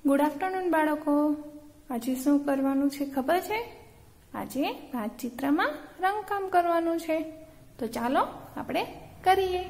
Good afternoon બાળકો, આજે શું કરવાનું છે ખબર છે? આજે ભાતચિત્રમાં રંગકામ કરવાનું છે. તો ચાલો આપણે કરીએ.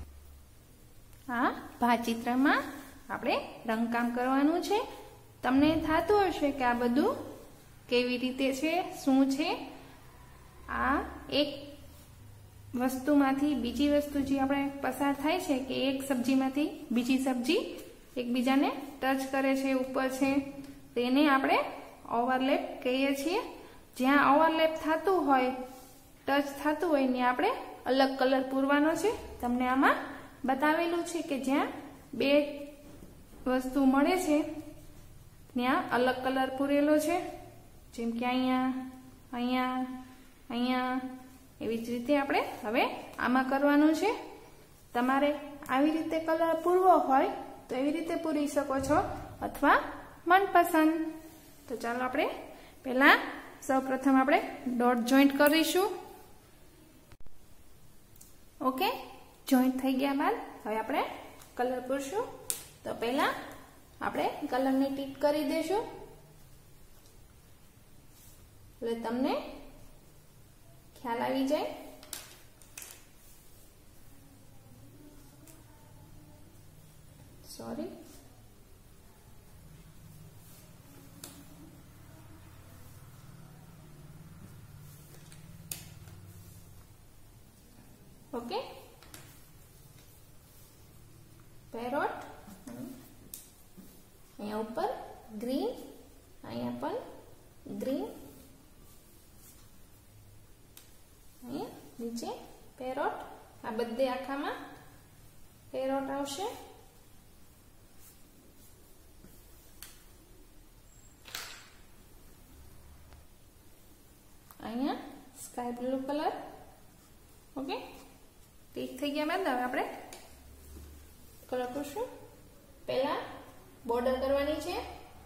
આ ભાતચિત્રમાં આપણે રંગકામ કરવાનું છે. તમને થતું હશે કે આ બધું કેવી રીતે છે, શું છે. આ એક વસ્તુમાંથી બીજી વસ્તુ જે આપણે પસાર થાય છે કે એક સબ્જીમાંથી બીજી સબ્જી એકબીજાને ટચ કરે છે, ઉપર છે, તેને આપણે ઓવરલેપ કહીએ છીએ. જ્યાં ઓવરલેપ થતું હોય, ટચ થતું હોય ને આપણે અલગ કલર પૂરવાનો છે. તમને આમાં બતાવેલું છે કે જ્યાં બે વસ્તુ મળે છે ત્યાં અલગ કલર પૂરેલો છે. જેમ કે અહીંયા, અહીંયા, અહીંયા, એવી જ રીતે આપણે હવે આમાં કરવાનું છે. તમારે આવી રીતે કલર પૂરવો હોય તો એવી રીતે પૂરી શકો છો, અથવા મનપસંદ. તો ચાલો આપણે પહેલા સૌપ્રથમ આપણે ડોટ જોઈન્ટ કરીશું. ઓકે, જોઈન્ટ થઈ ગયા બાદ હવે આપણે કલર પૂરશું. તો પહેલા આપણે કલરની ટીપ કરી દઈશું એટલે તમને ખ્યાલ આવી જાય. Sorry, okay. પેરોટ અહીંયા ઉપર ગ્રીન, અહીંયા પણ ગ્રીન, અહીંયા નીચે પેરોટ. આ બધે આખામાં પેરોટ આવશે. અહીંયા સ્કાય બ્લુ કલર. ઓકે, ઠીક થઈ ગયા બાદ હવે આપણે કલર કરશું. પહેલા બોર્ડર કરવાની છે.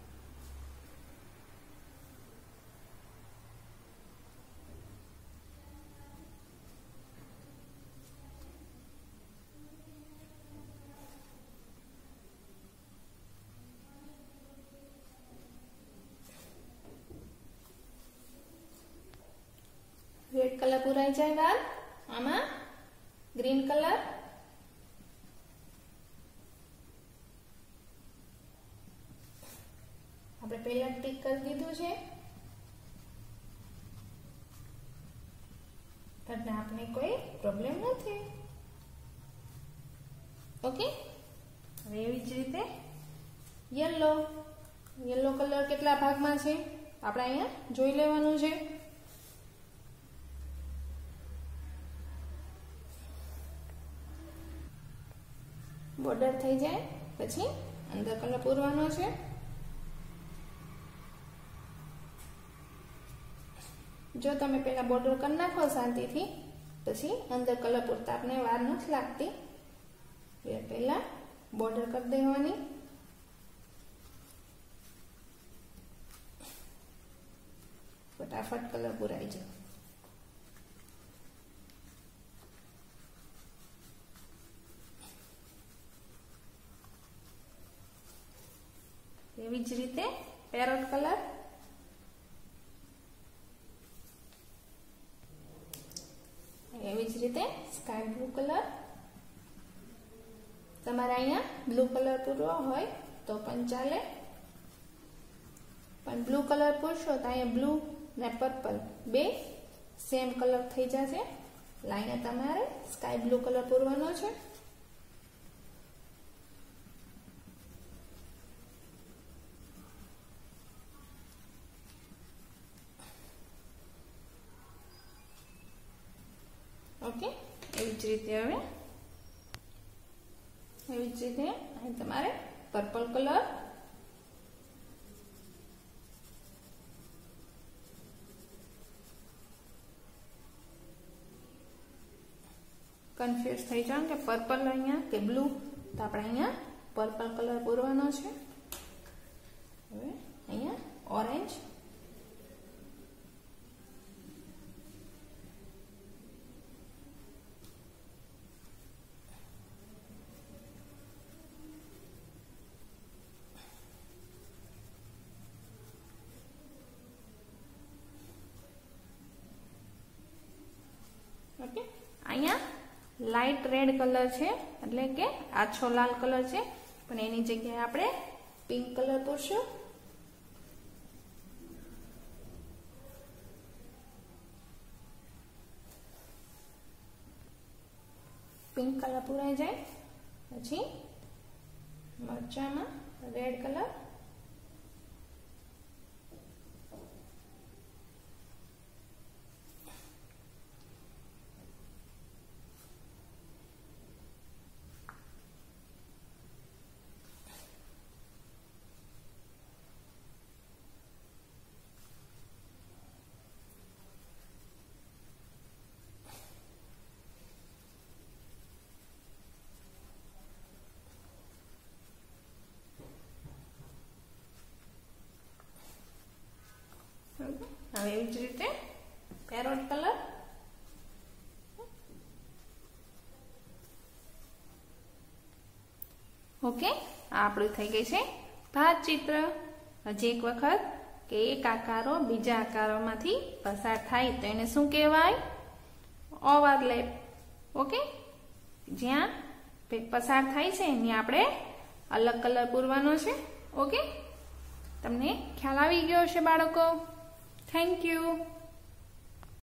રેડ કલર પૂરાઈ જાય બાદ આમાં ગ્રીન કલર, આપણે પહેલા ટીક કરી દીધું છે એટલે આપણે કોઈ પ્રોબ્લેમ નથી. ઓકે, હવે એવી જ રીતે યલો. યલો કલર કેટલા ભાગમાં છે આપણે અહીંયા જોઈ લેવાનું છે. બોર્ડર થઈ જાય પછી અંદર કલર પૂરવાનો છે. જો તમે પહેલા બોર્ડર કરી નાખો શાંતિથી, પછી અંદર કલર પૂરતા આપણે વાર નથી લાગતી. પહેલા બોર્ડર કરી દેવાની. ફટાફટ કલર પૂરાઈ જાય. એવી જ રીતે પેરોટ કલર, એવી જ રીતે સ્કાય બ્લુ કલર. તમારે અહીંયા બ્લુ કલર પૂરવો હોય તો પણ ચાલે, પણ બ્લુ કલર પૂરશો તો અહીંયા બ્લુ ને પર્પલ બે સેમ કલર થઈ જશે. અહીંયા તમારે સ્કાય બ્લુ કલર પૂરવાનો છે. ઓકે, એવી જ રીતે હવે એવી જ રીતે અહીં તમારે પર્પલ કલર, કન્ફ્યુઝ થઈ જાવ કે પર્પલ અહીંયા કે બ્લુ, તો આપણે અહીંયા પર્પલ કલર પૂરવાનો છે. હવે અહીંયા ઓરેન્જ, ઓકે, અહીંયા લાઇટ રેડ કલર છે એટલે કે આછો લાલ કલર છે, પણ એની જગ્યાએ આપણે પિંક કલર પૂરશું. પિંક કલર પૂરાઈ જાય પછી મરચામાં રેડ કલર, હવે એવી જ રીતે પેરોટ કલર, ઓકે. આ આપણું થઈ ગઈ છે ભાત ચિત્ર. હજી એક વખત કે એક આકારો બીજા આકારોમાંથી પસાર થાય તો એને શું કહેવાય? ઓવરલેપ. ઓકે, જ્યાં પસાર થાય છે એની આપણે અલગ કલર પૂરવાનો છે. ઓકે, તમને ખ્યાલ આવી ગયો હશે બાળકો. Thank you.